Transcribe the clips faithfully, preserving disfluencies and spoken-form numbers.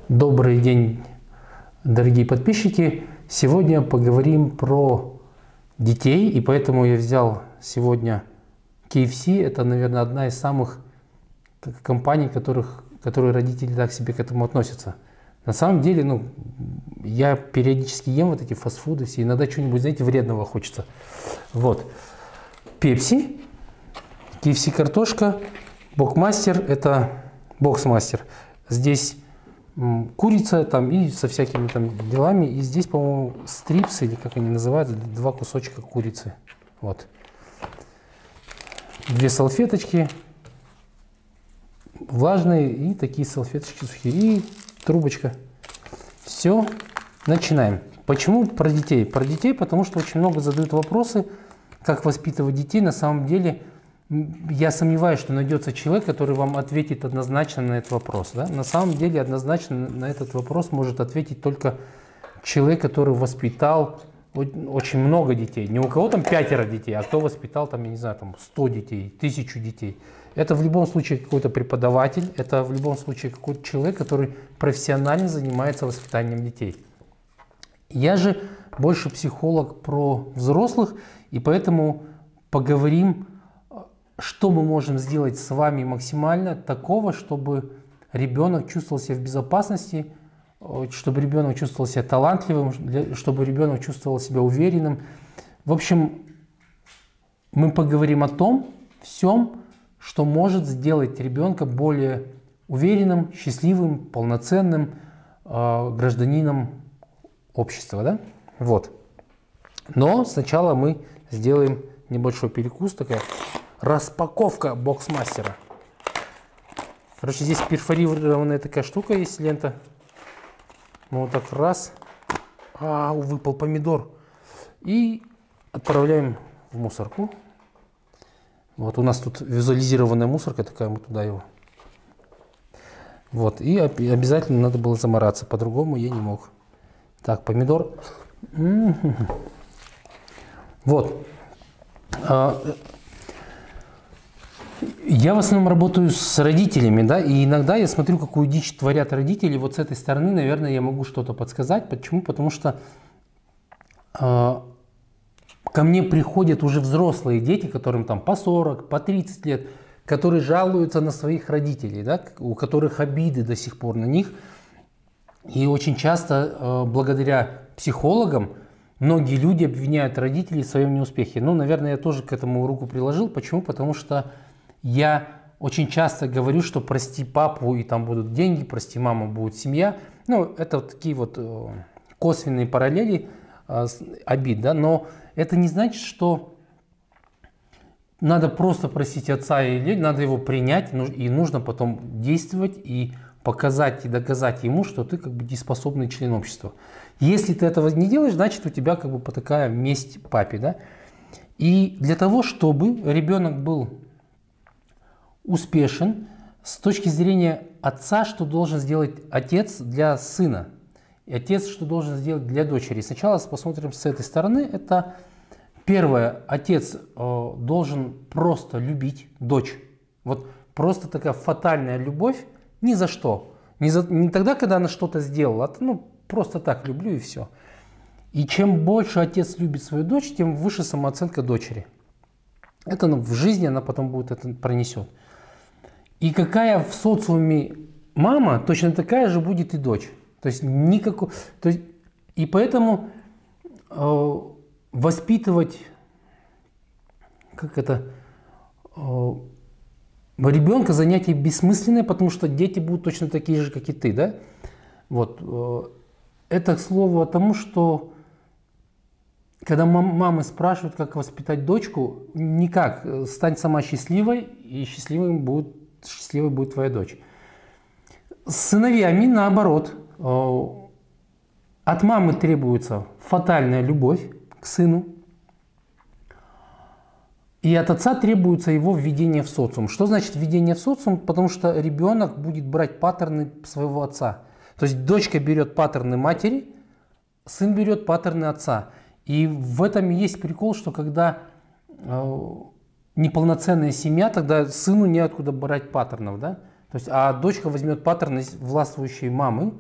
Добрый день, дорогие подписчики! Сегодня поговорим про детей, и поэтому я взял сегодня кей эф си. Это, наверное, одна из самых компаний, которых, которые родители так себе к этому относятся. На самом деле, ну, я периодически ем вот эти фастфуды, все, иногда что-нибудь, знаете, вредного хочется. Вот. Пепси, кей эф си картошка, Бокмастер, это боксмастер. Здесь курица там и со всякими там делами. И здесь, по-моему, стрипсы, или как они называются, два кусочка курицы. Вот. Две салфеточки влажные и такие салфеточки сухие. И трубочка. Все, начинаем. Почему про детей? Про детей, потому что очень много задают вопросы, как воспитывать детей. На самом деле, я сомневаюсь, что найдется человек, который вам ответит однозначно на этот вопрос. Да? На самом деле, однозначно на этот вопрос может ответить только человек, который воспитал очень много детей. Не у кого там пятеро детей, а кто воспитал там, я не знаю, там сто детей, тысячу детей. Это в любом случае какой-то преподаватель, это в любом случае какой-то человек, который профессионально занимается воспитанием детей. Я же больше психолог про взрослых, и поэтому поговорим, что мы можем сделать с вами максимально такого, чтобы ребенок чувствовал себя в безопасности, чтобы ребенок чувствовал себя талантливым, чтобы ребенок чувствовал себя уверенным. В общем, мы поговорим о том всем, что может сделать ребенка более уверенным, счастливым, полноценным э, гражданином общества. Да? Вот. Но сначала мы сделаем небольшой перекус, такая распаковка боксмастера. Короче, здесь перфорированная такая штука есть, лента. Мы вот так раз. А, выпал помидор. И отправляем в мусорку. Вот у нас тут визуализированная мусорка такая, мы туда его. Вот, и обязательно надо было замораться, по-другому я не мог. Так, помидор. Вот. Я в основном работаю с родителями, да, и иногда я смотрю, какую дичь творят родители. Вот с этой стороны, наверное, я могу что-то подсказать. Почему? Потому что э, ко мне приходят уже взрослые дети, которым там по сорок, по тридцать лет, которые жалуются на своих родителей, да, у которых обиды до сих пор на них. И очень часто, э, благодаря психологам, многие люди обвиняют родителей в своем неуспехе. Ну, наверное, я тоже к этому руку приложил. Почему? Потому что я очень часто говорю, что прости папу, и там будут деньги, прости маму, будет семья. Ну, это вот такие вот косвенные параллели э, обид, да. Но это не значит, что надо просто простить отца, или надо его принять, и нужно потом действовать и показать и доказать ему, что ты как бы дееспособный член общества. Если ты этого не делаешь, значит у тебя как бы такая месть папе, да. И для того, чтобы ребенок был успешен, с точки зрения отца, что должен сделать отец для сына, и отец, что должен сделать для дочери. Сначала посмотрим с этой стороны. Это первое, отец э, должен просто любить дочь. Вот просто такая фатальная любовь ни за что. Не, за, не тогда, когда она что-то сделала, а ну, просто так люблю и все. И чем больше отец любит свою дочь, тем выше самооценка дочери. Это ну, в жизни она потом будет это пронесет. И какая в социуме мама, точно такая же будет и дочь. То есть никакой. То есть, и поэтому э, воспитывать, как это, э, ребенка занятие бессмысленное, потому что дети будут точно такие же, как и ты, да? Вот. Э, это к слову о том, что когда мамы спрашивают, как воспитать дочку, никак. Стань сама счастливой, и счастливой будет, счастливой будет твоя дочь. С сыновьями наоборот. От мамы требуется фатальная любовь к сыну, и от отца требуется его введение в социум. Что значит введение в социум? Потому что ребенок будет брать паттерны своего отца. То есть дочка берет паттерны матери, сын берет паттерны отца. И в этом есть прикол, что когда э, неполноценная семья, тогда сыну неоткуда брать паттернов, да? То есть, а дочка возьмет паттерны властвующей мамы,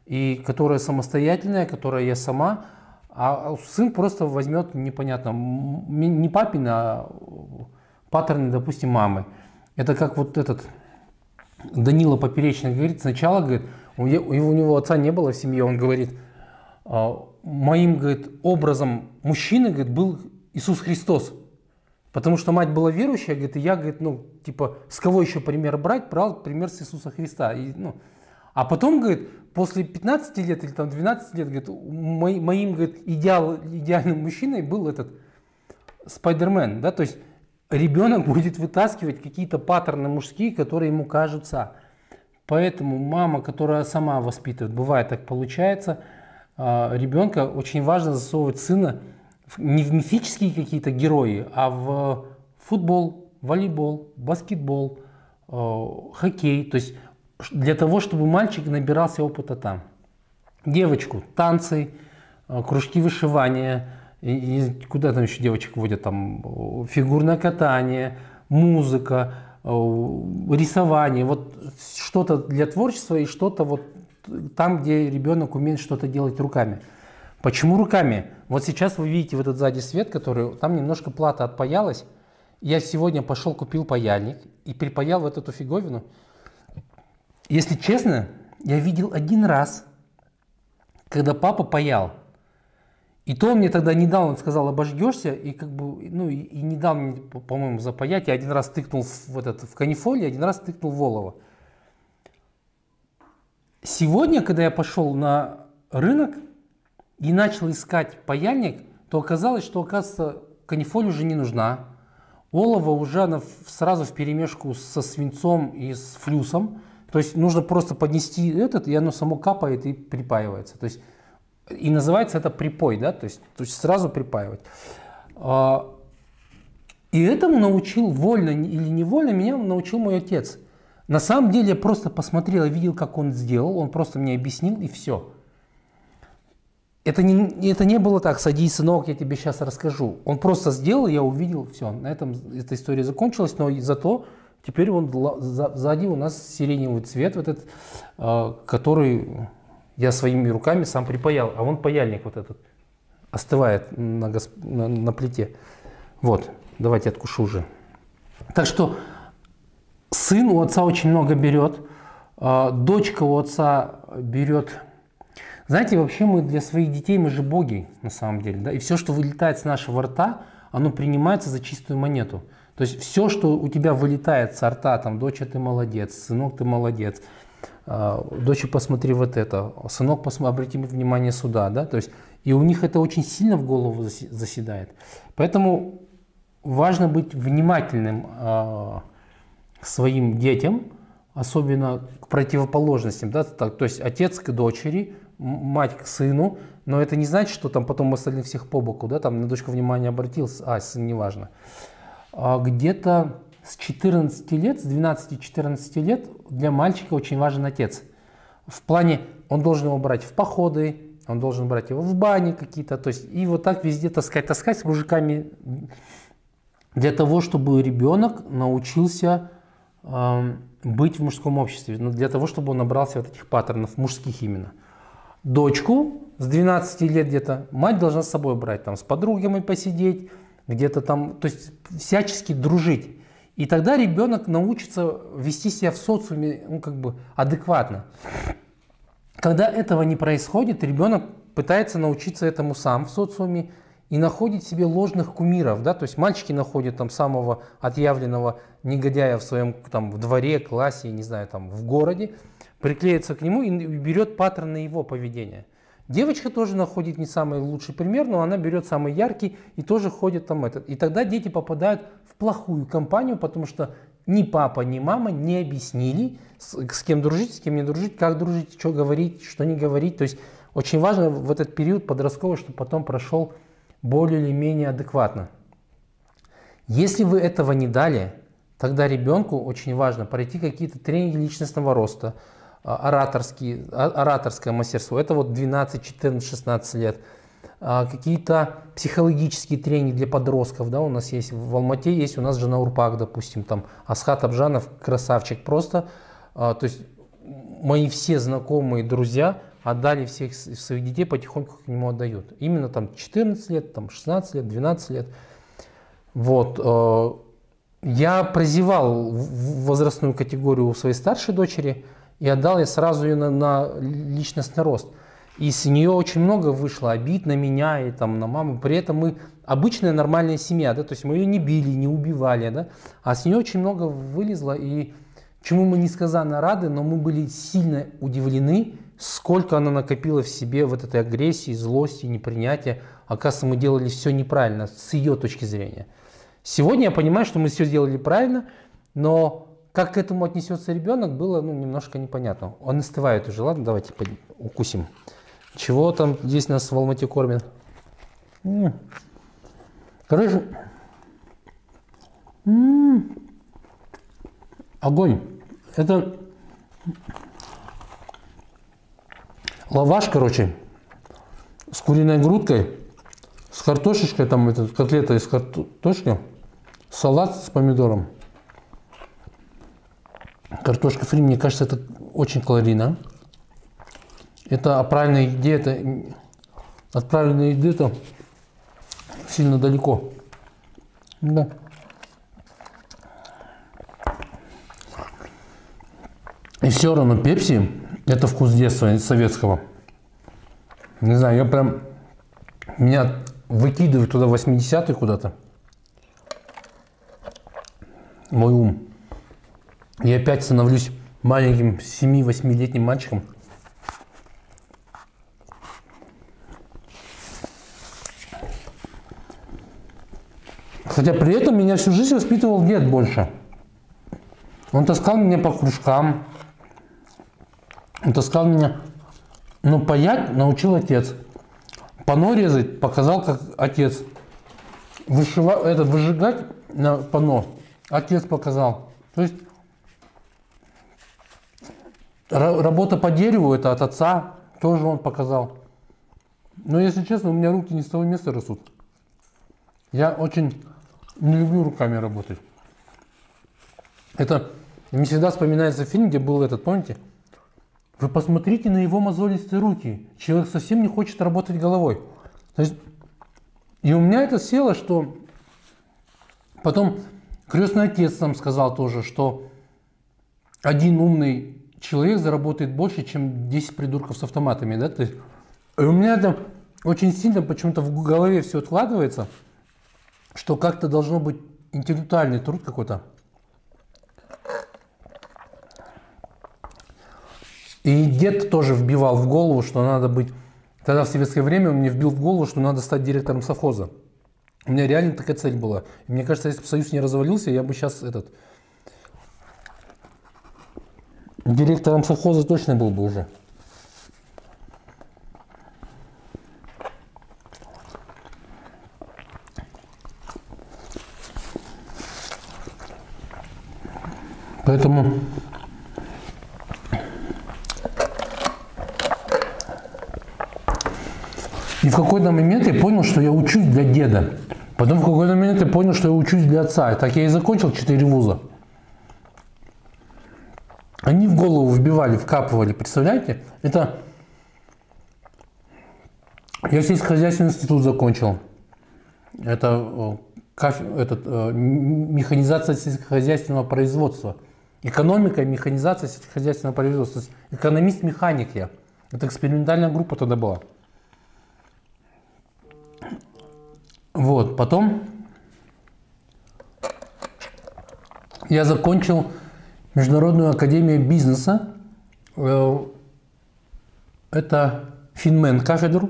и которая самостоятельная, которая я сама, а сын просто возьмет непонятно, не папин, а паттерны, допустим, мамы. Это как вот этот Данила Поперечный говорит, сначала, говорит, у него, у него отца не было в семье, он говорит, моим, говорит, образом мужчины, говорит, был Иисус Христос. Потому что мать была верующая, говорит, и я, говорит, ну, типа, с кого еще пример брать, брал пример с Иисуса Христа. И, ну, а потом, говорит, после пятнадцати лет или там двенадцати лет, говорит, моим, моим говорит, идеал, идеальным мужчиной был этот Спайдермен, да, то есть ребенок будет вытаскивать какие-то паттерны мужские, которые ему кажутся. Поэтому мама, которая сама воспитывает, бывает так получается, ребенка очень важно засовывать сына не в мифические какие-то герои, а в футбол, волейбол, баскетбол, хоккей. То есть для того, чтобы мальчик набирался опыта там. Девочку танцы, кружки вышивания, и куда там еще девочек водят, там фигурное катание, музыка, рисование, вот что-то для творчества и что-то вот там, где ребенок умеет что-то делать руками. Почему руками? Вот сейчас вы видите вот этот сзади свет, который там немножко плата отпаялась. Я сегодня пошел, купил паяльник и припаял вот эту фиговину. Если честно, я видел один раз, когда папа паял. И то он мне тогда не дал, он сказал, обожгешься, и как бы, ну, и, и не дал мне, по-моему, запаять. Я один раз тыкнул в, этот, в канифоль, один раз тыкнул в олово. Сегодня, когда я пошел на рынок и начал искать паяльник, то оказалось, что, оказывается, канифоль уже не нужна. Олово уже она сразу вперемешку со свинцом и с флюсом. То есть нужно просто поднести этот, и оно само капает и припаивается. То есть, и называется это припой, да, то есть, то есть сразу припаивать. И этому научил, вольно или невольно, меня научил мой отец. На самом деле я просто посмотрел и видел, как он сделал, он просто мне объяснил, и все. Это не, это не было так, садись, сынок, я тебе сейчас расскажу. Он просто сделал, я увидел, все, на этом эта история закончилась, но зато теперь он сзади у нас сиреневый цвет, вот этот, который я своими руками сам припаял, а вон паяльник вот этот остывает на, госп... на, на плите. Вот, давайте откушу уже. Так что сын у отца очень много берет, дочка у отца берет. Знаете, вообще мы для своих детей, мы же боги на самом деле, да, и все, что вылетает с нашего рта, оно принимается за чистую монету. То есть все, что у тебя вылетает со рта, там, доча, ты молодец, сынок, ты молодец, доча, посмотри вот это, сынок, посмотри, обрати внимание сюда, да, то есть и у них это очень сильно в голову заседает. Поэтому важно быть внимательным э, к своим детям, особенно к противоположностям, да, так, то есть отец к дочери, мать к сыну, но это не значит, что там потом остальных всех по боку, да, там на дочку внимание обратил, а сын неважно. А где-то с четырнадцати лет, с двенадцати-четырнадцати лет для мальчика очень важен отец. В плане, он должен его брать в походы, он должен брать его в бани какие-то, то есть и вот так везде таскать, таскать с мужиками для того, чтобы ребенок научился э, быть в мужском обществе, для того, чтобы он набрался вот этих паттернов, мужских именно. Дочку с двенадцати лет где-то мать должна с собой брать, там, с подругами посидеть, где-то там, то есть всячески дружить. И тогда ребенок научится вести себя в социуме, ну, как бы адекватно. Когда этого не происходит, ребенок пытается научиться этому сам в социуме и находит себе ложных кумиров, да, то есть мальчики находят там самого отъявленного негодяя в своем там в дворе, классе, не знаю, там в городе, приклеится к нему и берет паттерны его поведения. Девочка тоже находит не самый лучший пример, но она берет самый яркий и тоже ходит там этот. И тогда дети попадают в плохую компанию, потому что ни папа, ни мама не объяснили, с, с кем дружить, с кем не дружить, как дружить, что говорить, что не говорить. То есть очень важно в этот период подростковый, чтобы потом прошел более или менее адекватно. Если вы этого не дали, тогда ребенку очень важно пройти какие-то тренинги личностного роста, ораторские, ораторское мастерство, это вот двенадцать, четырнадцать, шестнадцать лет, какие-то психологические тренинги для подростков, да, у нас есть в Алмате, есть у нас Жана Урпак, допустим, там Асхат Абжанов, красавчик просто, то есть мои все знакомые друзья, отдали всех своих детей, потихоньку к нему отдают. Именно там четырнадцать лет, там шестнадцать лет, двенадцать лет. Вот. Я прозевал возрастную категорию у своей старшей дочери и отдал я сразу ее на, на личностный рост. И с нее очень много вышло обид на меня и там, на маму. При этом мы обычная нормальная семья, да, то есть мы ее не били, не убивали, да, а с нее очень много вылезло, и чему мы несказанно рады, но мы были сильно удивлены, сколько она накопила в себе вот этой агрессии, злости, непринятия. Оказывается, мы делали все неправильно с ее точки зрения. Сегодня я понимаю, что мы все сделали правильно, но как к этому отнесется ребенок, было ну, немножко непонятно. Он остывает уже, ладно, давайте укусим. Чего там здесь нас в Алмате кормят? М-м. Короче, м-м. Огонь. Это лаваш, короче, с куриной грудкой, с картошечкой, там это котлета из картошки, салат с помидором. Картошка фри, мне кажется, это очень калорийно. Это о правильной еде, это от правильной еды это сильно далеко. Да. И все равно пепси это вкус детства советского. Не знаю, я прям меня выкидывает туда восьмидесятые куда-то. Мой ум. Я опять становлюсь маленьким семи-восьмилетним мальчиком. Хотя при этом меня всю жизнь воспитывал дед больше. Он таскал меня по кружкам. Он таскал меня, ну, паять научил отец. Пано резать показал, как отец. Вышивать, этот, выжигать на пано отец показал. То есть работа по дереву это от отца, тоже он показал. Но если честно, у меня руки не с того места растут. Я очень не люблю руками работать. Это мне всегда вспоминается фильм, где был этот, помните? Вы посмотрите на его мозолистые руки. Человек совсем не хочет работать головой. То есть, и у меня это село, что потом крестный отец сам сказал тоже, что один умный человек заработает больше, чем десять придурков с автоматами. Да? То есть, и у меня это очень сильно почему-то в голове все откладывается, что как-то должно быть интеллектуальный труд какой-то. И дед тоже вбивал в голову, что надо быть... Тогда в советское время он мне вбил в голову, что надо стать директором совхоза. У меня реально такая цель была. И мне кажется, если бы Союз не развалился, я бы сейчас этот... директором совхоза точно был бы уже. Поэтому... И в какой-то момент я понял, что я учусь для деда. Потом в какой-то момент я понял, что я учусь для отца. И так я и закончил четыре вуза. Они в голову вбивали, вкапывали. Представляете? Это... Я сельскохозяйственный институт закончил. Это каф... этот, механизация сельскохозяйственного производства. Экономика и механизация сельскохозяйственного производства. Экономист-механик я. Это экспериментальная группа тогда была. Вот, потом я закончил Международную академию бизнеса. Это Финмен кафедру.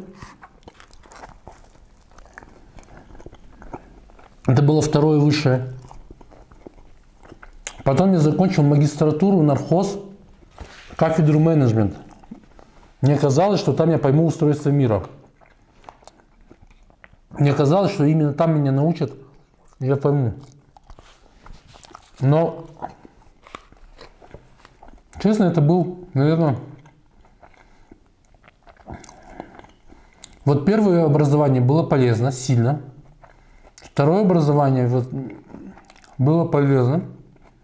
Это было второе высшее. Потом я закончил магистратуру нархоз, кафедру менеджмент. Мне казалось, что там я пойму устройство мира. Мне казалось, что именно там меня научат, я пойму. Но, честно, это был, наверное, вот первое образование было полезно, сильно. Второе образование вот, было полезно.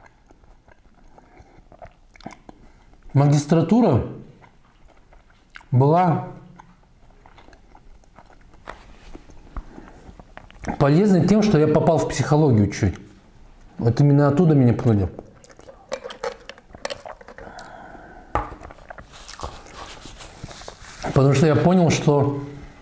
Магистратура была полезной тем, что я попал в психологию чуть. Вот именно оттуда меня пнули. Потому что я понял, что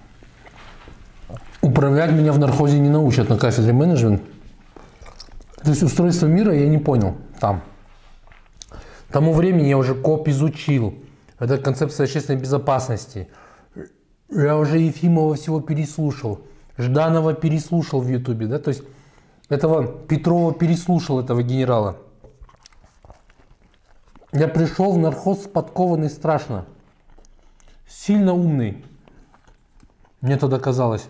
управлять меня в нархозе не научат на кафедре менеджмент. То есть устройство мира я не понял там. К тому времени я уже КОП изучил. Это концепция общественной безопасности. Я уже Ефимова всего переслушал. Жданова переслушал в Ютубе. Да? То есть этого Петрова переслушал, этого генерала. Я пришел в нархоз подкованный страшно. Сильно умный. Мне тогда казалось.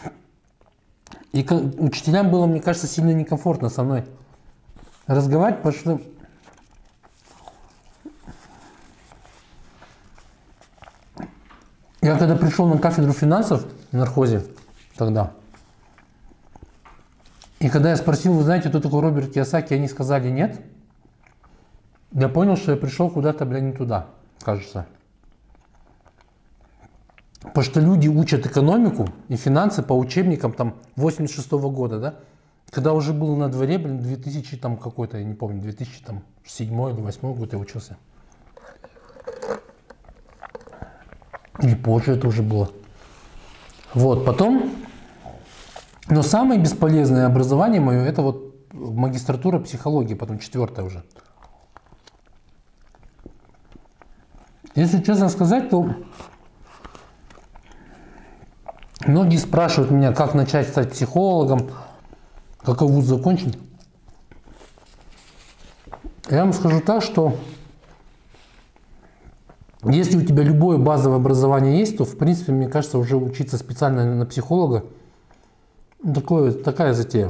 И учителям было, мне кажется, сильно некомфортно со мной разговаривать, потому что я когда пришел на кафедру финансов в нархозе тогда, и когда я спросил, вы знаете, кто такой Роберт Кийосаки, они сказали нет, я понял, что я пришел куда-то, бля, не туда, кажется. Потому что люди учат экономику и финансы по учебникам там восемьдесят шестого года, да? Когда уже был на дворе, блин, две тысячи там какой-то, я не помню, две тысячи седьмой или восьмой год я учился. Или позже это уже было. Вот, потом, но самое бесполезное образование мое, это вот магистратура психологии, потом четвертая уже. Если честно сказать, то многие спрашивают меня, как начать стать психологом, какой вуз закончить. Я вам скажу так, что если у тебя любое базовое образование есть, то, в принципе, мне кажется, уже учиться специально на психолога, такое, такая затея.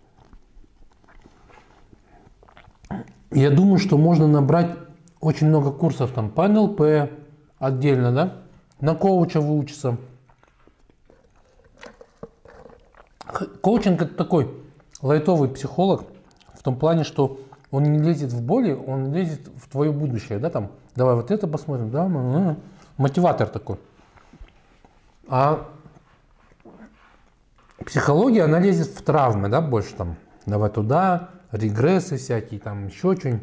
Я думаю, что можно набрать очень много курсов там по эн эл пэ отдельно, да, на коуча выучиться. Коучинг — это такой лайтовый психолог в том плане, что он не лезет в боли, он лезет в твое будущее, да, там, давай вот это посмотрим, да, мотиватор такой. А психология, она лезет в травмы, да, больше там, давай туда, регрессы всякие, там, еще что-нибудь.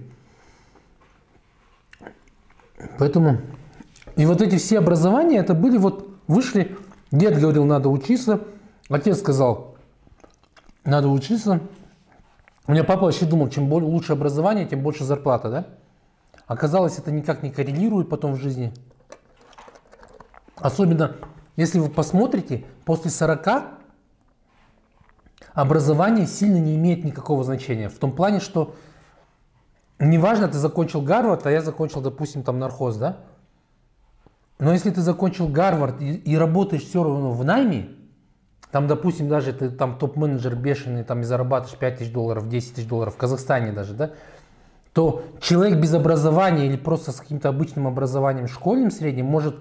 Поэтому, и вот эти все образования, это были вот, вышли, дед говорил, надо учиться, отец сказал, надо учиться. У меня папа вообще думал, чем лучше образование, тем больше зарплата, да? Оказалось, это никак не коррелирует потом в жизни. Особенно, если вы посмотрите, после сорока образование сильно не имеет никакого значения. В том плане, что неважно, ты закончил Гарвард, а я закончил, допустим, там нархоз, да? Но если ты закончил Гарвард и, и работаешь все равно в найме, там, допустим, даже ты там топ-менеджер бешеный, там и зарабатываешь пять тысяч долларов, десять тысяч долларов в Казахстане даже, да, то человек без образования или просто с каким-то обычным образованием школьным средним может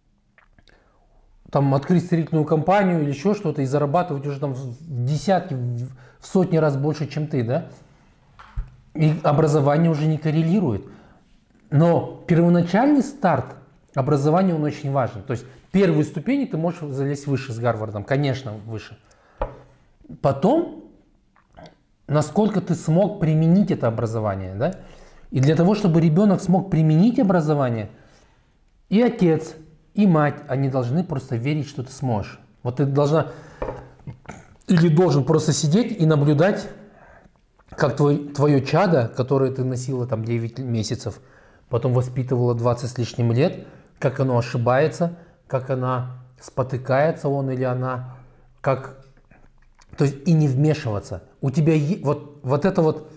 там открыть строительную компанию или еще что-то и зарабатывать уже там в десятки, в сотни раз больше, чем ты, да. И образование уже не коррелирует. Но первоначальный старт образования, он очень важен. То есть первые ступени ты можешь залезть выше с Гарвардом, конечно, выше. Потом, насколько ты смог применить это образование, да? И для того, чтобы ребенок смог применить образование, и отец, и мать, они должны просто верить, что ты сможешь. Вот ты должна или должен просто сидеть и наблюдать, как твой, твое чадо, которое ты носила там девять месяцев, потом воспитывала двадцать с лишним лет, как оно ошибается, как она спотыкается, он или она, как, то есть и не вмешиваться. У тебя вот, вот это вот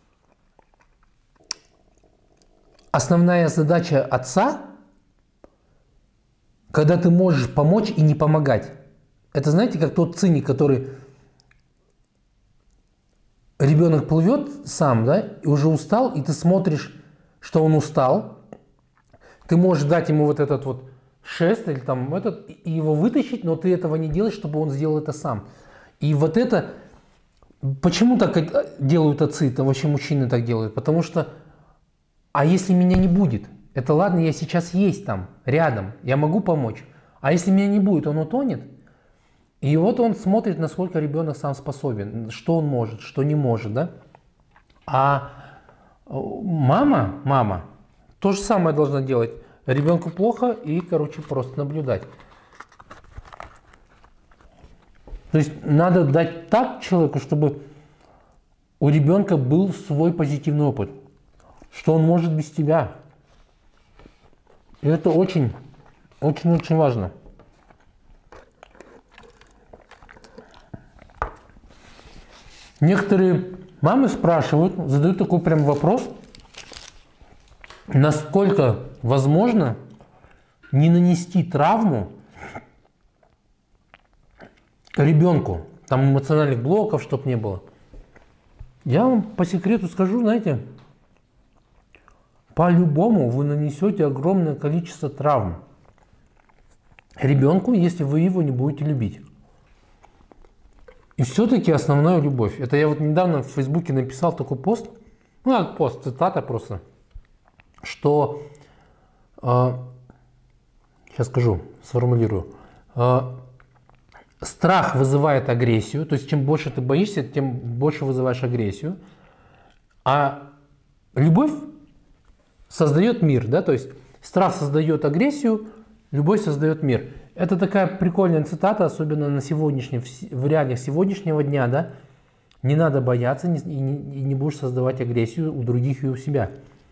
основная задача отца, когда ты можешь помочь и не помогать. Это, знаете, как тот циник, который ребенок плывет сам, да, и уже устал, и ты смотришь, что он устал, ты можешь дать ему вот этот вот шест или там этот, и его вытащить, но ты этого не делаешь, чтобы он сделал это сам. И вот это, почему так делают отцы, это вообще мужчины так делают? Потому что, а если меня не будет? Это ладно, я сейчас есть там, рядом, я могу помочь. А если меня не будет, он утонет. И вот он смотрит, насколько ребенок сам способен, что он может, что не может, да? А мама, мама то же самое должна делать. Ребенку плохо и, короче, просто наблюдать. То есть надо дать так человеку, чтобы у ребенка был свой позитивный опыт, что он может без тебя. И это очень, очень-очень важно. Некоторые мамы спрашивают, задают такой прям вопрос, насколько возможно не нанести травму ребенку, там эмоциональных блоков, чтобы не было. Я вам по секрету скажу, знаете, по-любому вы нанесете огромное количество травм ребенку, если вы его не будете любить. И все-таки основная любовь. Это я вот недавно в Фейсбуке написал такой пост, ну, как пост, цитата просто, что, э, сейчас скажу, сформулирую, э, страх вызывает агрессию, то есть чем больше ты боишься, тем больше вызываешь агрессию, а любовь создает мир, да, то есть страх создает агрессию, любовь создает мир. Это такая прикольная цитата, особенно на сегодняшнем, в реалиях сегодняшнего дня, да. Не надо бояться и не, и не будешь создавать агрессию у других и у себя.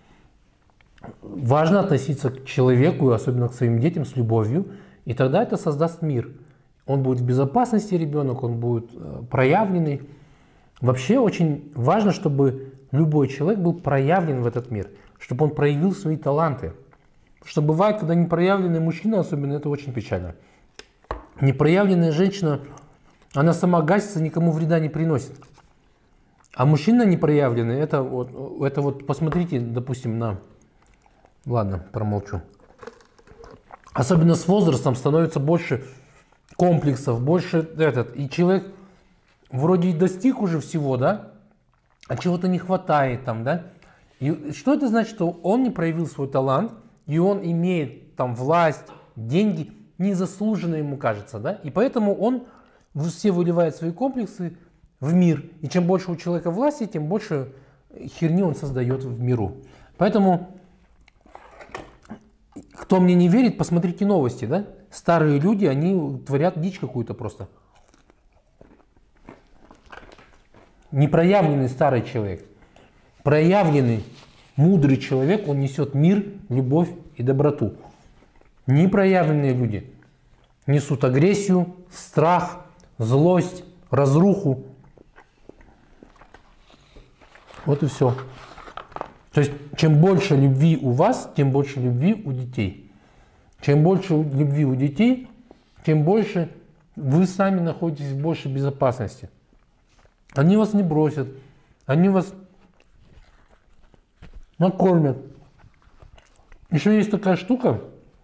Важно относиться к человеку, особенно к своим детям, с любовью, и тогда это создаст мир. Он будет в безопасности, ребенок, он будет проявленный. Вообще очень важно, чтобы любой человек был проявлен в этот мир, чтобы он проявил свои таланты. Что бывает, когда непроявленный мужчина, особенно, это очень печально. Непроявленная женщина, она сама гасится, никому вреда не приносит. А мужчина непроявленный, это вот, это вот посмотрите, допустим, на... Ладно, промолчу. Особенно с возрастом становится больше комплексов, больше этот. И человек вроде и достиг уже всего, да, а чего-то не хватает там, да. И что это значит? Что он не проявил свой талант, и он имеет там власть, деньги, незаслуженно ему кажется, да? И поэтому он все выливает свои комплексы в мир. И чем больше у человека власти, тем больше херни он создает в миру. Поэтому, кто мне не верит, посмотрите новости, да? Старые люди, они творят дичь какую-то просто. Непроявленный старый человек. Проявленный мудрый человек, он несет мир, любовь и доброту. Непроявленные люди несут агрессию, страх, злость, разруху. Вот и все. То есть, чем больше любви у вас, тем больше любви у детей. Чем больше любви у детей, тем больше вы сами находитесь в большей безопасности. Они вас не бросят, они вас накормят. Еще есть такая штука.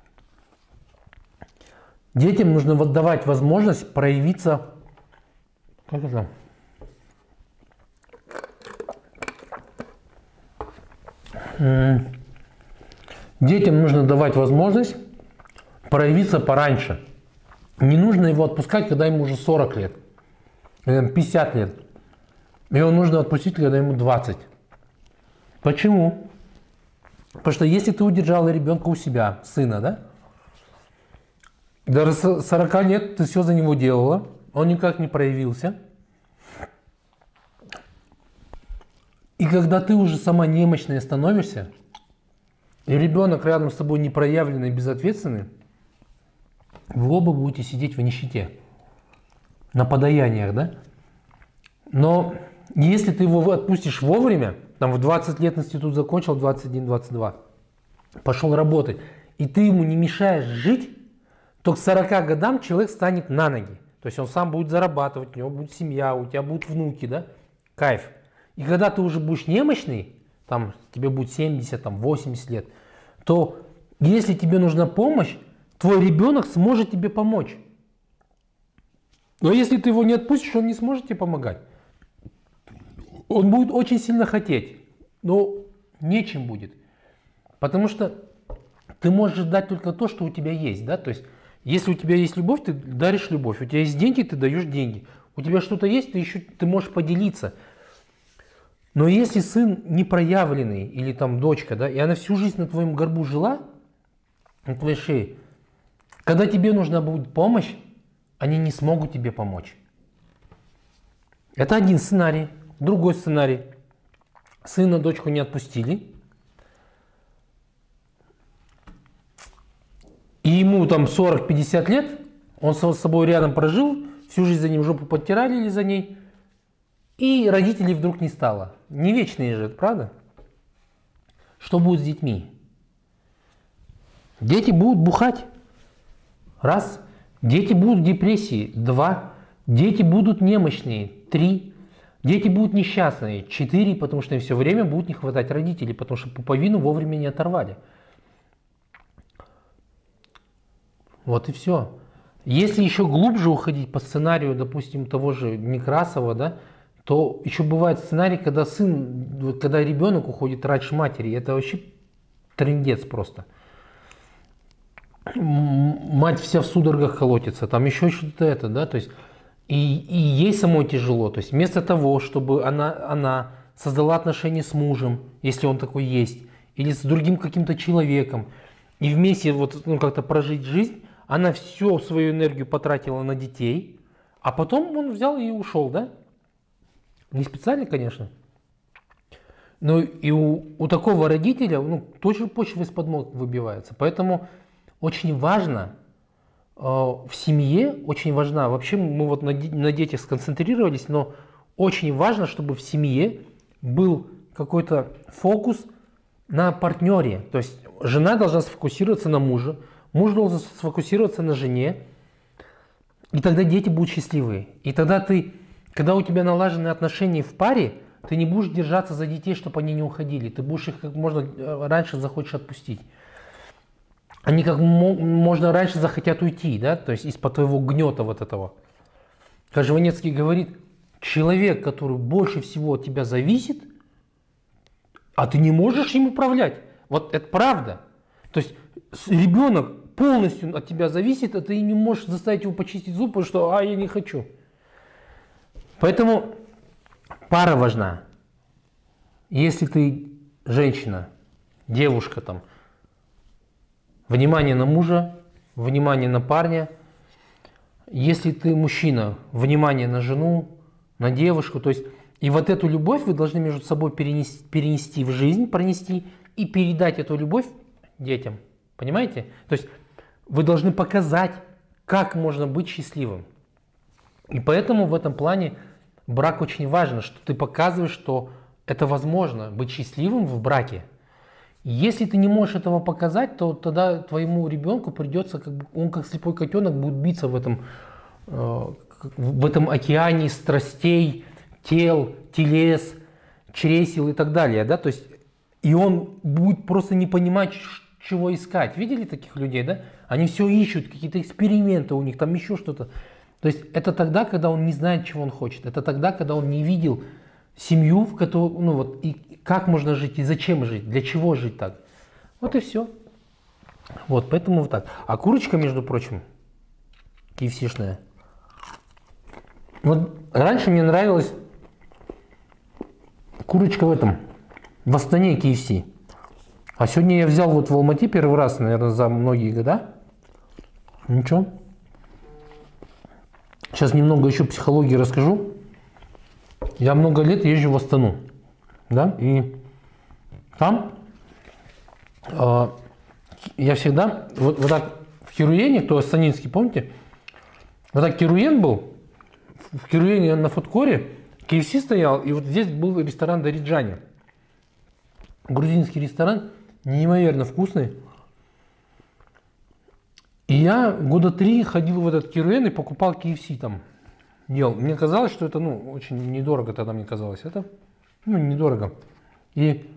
Детям нужно давать возможность проявиться. Как это? Детям нужно давать возможность проявиться пораньше. Не нужно его отпускать, когда ему уже сорок лет, пятьдесят лет. Его нужно отпустить, когда ему двадцать. Почему? Потому что если ты удержал ребенка у себя, сына, да? До сорока лет ты все за него делала, он никак не проявился. И когда ты уже сама немощная становишься, и ребенок рядом с тобой непроявленный, безответственный, вы оба будете сидеть в нищете, на подаяниях, да? Но если ты его отпустишь вовремя, там в двадцать лет институт закончил, двадцать один двадцать два, пошел работать, и ты ему не мешаешь жить, то к сорока годам человек станет на ноги. То есть он сам будет зарабатывать, у него будет семья, у тебя будут внуки, да? Кайф. И когда ты уже будешь немощный, там тебе будет семьдесят, там, восемьдесят лет, то если тебе нужна помощь, твой ребенок сможет тебе помочь. Но если ты его не отпустишь, он не сможет тебе помогать. Он будет очень сильно хотеть, но нечем будет. Потому что ты можешь дать только то, что у тебя есть, да, то есть если у тебя есть любовь, ты даришь любовь, у тебя есть деньги, ты даешь деньги, у тебя что-то есть, ты еще ты можешь поделиться. Но если сын непроявленный или там дочка, да, и она всю жизнь на твоем горбу жила, на твоей шее, когда тебе нужна будет помощь, они не смогут тебе помочь. Это один сценарий. Другой сценарий. Сына, дочку не отпустили. И ему там сорок-пятьдесят лет, он с собой рядом прожил, всю жизнь за ним жопу подтирали или за ней, и родителей вдруг не стало. Не вечные же, правда? Что будет с детьми? Дети будут бухать. Раз. Дети будут в депрессии. Два. Дети будут немощные. Три. Дети будут несчастные. Четыре. Потому что им все время будет не хватать родителей, потому что пуповину вовремя не оторвали. Вот и все. Если еще глубже уходить по сценарию, допустим, того же Некрасова, да, то еще бывает сценарий, когда сын, когда ребенок уходит раньше матери. Это вообще трындец просто. Мать вся в судорогах колотится, там еще что-то это, да, то есть и, и ей самой тяжело. То есть вместо того, чтобы она, она создала отношения с мужем, если он такой есть, или с другим каким-то человеком, и вместе вот, ну, как-то прожить жизнь, она всю свою энергию потратила на детей, а потом он взял и ушел, да? Не специально, конечно. Но и у, у такого родителя, ну, тоже почва из-под ног выбивается. Поэтому очень важно э, в семье, очень важна, вообще мы вот на, на детях сконцентрировались, но очень важно, чтобы в семье был какой-то фокус на партнере. То есть жена должна сфокусироваться на муже, муж должен сфокусироваться на жене, и тогда дети будут счастливые. И тогда ты, когда у тебя налажены отношения в паре, ты не будешь держаться за детей, чтобы они не уходили. Ты будешь их как можно раньше захочешь отпустить. Они как можно раньше захотят уйти, да, то есть из-под твоего гнета вот этого. Как Жванецкий говорит, человек, который больше всего от тебя зависит, а ты не можешь им управлять. Вот это правда. То есть ребенок полностью от тебя зависит, а ты не можешь заставить его почистить зубы, потому что «а, я не хочу». Поэтому пара важна. Если ты женщина, девушка там, внимание на мужа, внимание на парня. Если ты мужчина, внимание на жену, на девушку. То есть, и вот эту любовь вы должны между собой перенести, перенести в жизнь, пронести и передать эту любовь детям. Понимаете? То есть вы должны показать, как можно быть счастливым. И поэтому в этом плане брак очень важен, что ты показываешь, что это возможно быть счастливым в браке. Если ты не можешь этого показать, то тогда твоему ребенку придется, как бы, он как слепой котенок будет биться в этом, э, в этом океане страстей, тел, телес, чресел и так далее. Да? То есть, и он будет просто не понимать, чего искать. Видели таких людей? Да? Они все ищут, какие-то эксперименты у них, там еще что-то. То есть это тогда, когда он не знает, чего он хочет. Это тогда, когда он не видел семью, в которой, ну вот, и как можно жить, и зачем жить, для чего жить так. Вот и все. Вот, поэтому вот так. А курочка, между прочим, киэфсишная. Вот раньше мне нравилась курочка в этом, в Астане кей эф си. А сегодня я взял вот в Алмате первый раз, наверное, за многие года. Ничего. Сейчас немного еще психологии расскажу. Я много лет езжу в Астану, да, и там э, я всегда, вот, вот так в Керуене, кто астанинский, помните, вот так Керуен был, в Керуене на фудкоре кей эф си стоял, и вот здесь был ресторан Дариджани, грузинский ресторан, неимоверно вкусный. И я года три ходил в этот Керуен и покупал кей эф си там. Ел. Мне казалось, что это, ну, очень недорого тогда мне казалось. Это, ну, недорого. И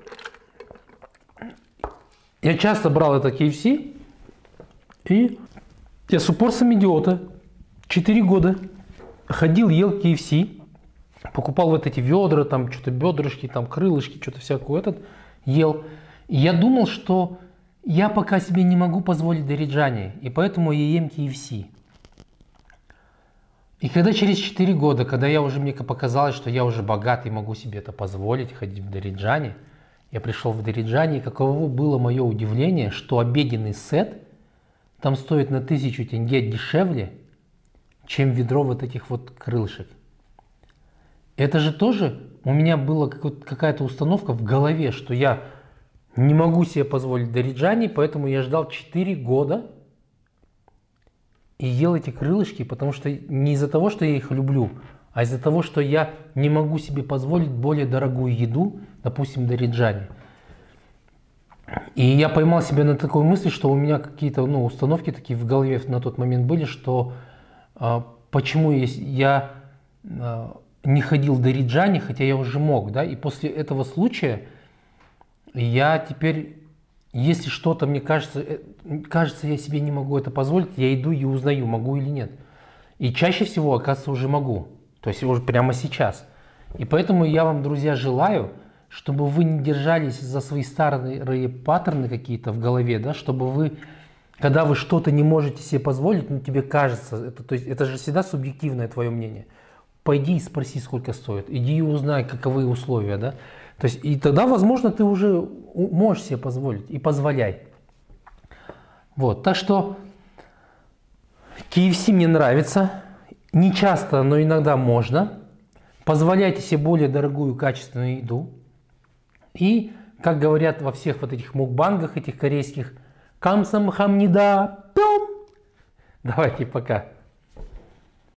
я часто брал это кей эф си, и я с упорством идиота четыре года ходил, ел кей эф си, покупал вот эти ведра, там что-то бедрышки, там крылышки, что-то всякое этот, ел. И я думал, что Я пока себе не могу позволить Дариджани, и поэтому я ем кей эф си. И когда через четыре года, когда я уже, мне показалось, что я уже богат и могу себе это позволить, ходить в Дариджани, я пришел в Дариджани, и каково было мое удивление, что обеденный сет там стоит на тысячу тенге дешевле, чем ведро вот этих вот крылышек. Это же тоже у меня была какая-то установка в голове, что я не могу себе позволить Дариджани, поэтому я ждал четыре года и ел эти крылышки, потому что не из-за того, что я их люблю, а из-за того, что я не могу себе позволить более дорогую еду, допустим, Дариджани. И я поймал себя на такой мысли, что у меня какие-то ну, установки такие в голове на тот момент были, что э, почему я э, не ходил в Дариджани, хотя я уже мог, да, и после этого случая я теперь, если что-то мне кажется, кажется, я себе не могу это позволить, я иду и узнаю, могу или нет. И чаще всего, оказывается, уже могу. То есть уже прямо сейчас. И поэтому я вам, друзья, желаю, чтобы вы не держались за свои старые паттерны какие-то в голове, да, чтобы вы, когда вы что-то не можете себе позволить, ну тебе кажется, это, то есть это же всегда субъективное твое мнение. Пойди и спроси, сколько стоит. Иди и узнай, каковы условия, да. То есть, и тогда, возможно, ты уже можешь себе позволить, и позволяй. Вот, так что кей эф си мне нравится, не часто, но иногда можно. Позволяйте себе более дорогую, качественную еду. И, как говорят во всех вот этих мукбангах, этих корейских, камсам хамнида, пём. Давайте, пока.